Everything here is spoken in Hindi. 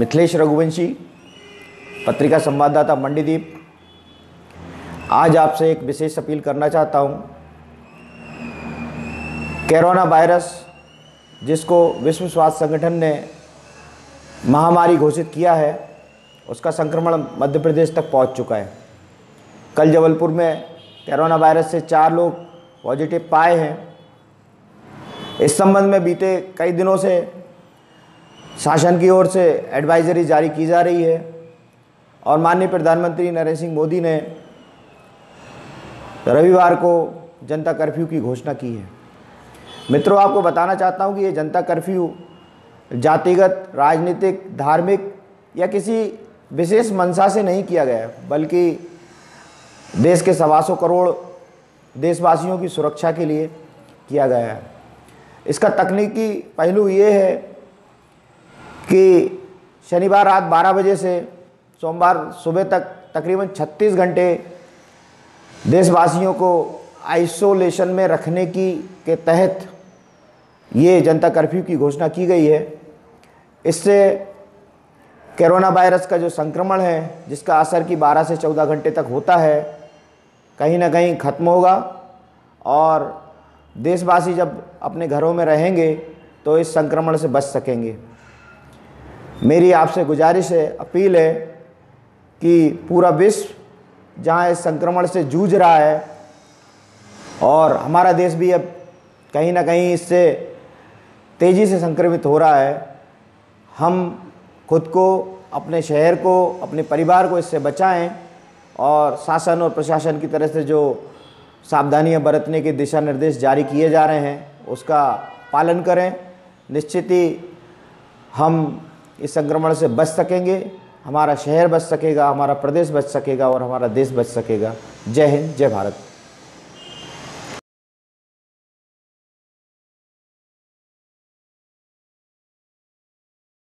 मिथिलेश रघुवंशी, पत्रिका संवाददाता मंडीदीप। आज आपसे एक विशेष अपील करना चाहता हूं। कोरोना वायरस, जिसको विश्व स्वास्थ्य संगठन ने महामारी घोषित किया है, उसका संक्रमण मध्य प्रदेश तक पहुंच चुका है। कल जबलपुर में कोरोना वायरस से 4 लोग पॉजिटिव पाए हैं। इस संबंध में बीते कई दिनों से शासन की ओर से एडवाइजरी जारी की जा रही है और माननीय प्रधानमंत्री नरेंद्र सिंह मोदी ने रविवार को जनता कर्फ्यू की घोषणा की है। मित्रों, आपको बताना चाहता हूं कि ये जनता कर्फ्यू जातिगत, राजनीतिक, धार्मिक या किसी विशेष मंशा से नहीं किया गया है, बल्कि देश के 125 करोड़ देशवासियों की सुरक्षा के लिए किया गया है। इसका तकनीकी पहलू ये है कि शनिवार रात 12 बजे से सोमवार सुबह तक तकरीबन 36 घंटे देशवासियों को आइसोलेशन में रखने के तहत ये जनता कर्फ्यू की घोषणा की गई है। इससे कोरोना वायरस का जो संक्रमण है, जिसका असर कि 12 से 14 घंटे तक होता है, कहीं ना कहीं ख़त्म होगा और देशवासी जब अपने घरों में रहेंगे तो इस संक्रमण से बच सकेंगे। मेरी आपसे गुजारिश है, अपील है कि पूरा विश्व जहां इस संक्रमण से जूझ रहा है और हमारा देश भी अब कहीं ना कहीं इससे तेज़ी से संक्रमित हो रहा है, हम खुद को, अपने शहर को, अपने परिवार को इससे बचाएं और शासन और प्रशासन की तरफ से जो सावधानियां बरतने के दिशा निर्देश जारी किए जा रहे हैं उसका पालन करें। निश्चित ही हम इस संक्रमण से बच सकेंगे, हमारा शहर बच सकेगा, हमारा प्रदेश बच सकेगा और हमारा देश बच सकेगा। जय हिंद, जय भारत।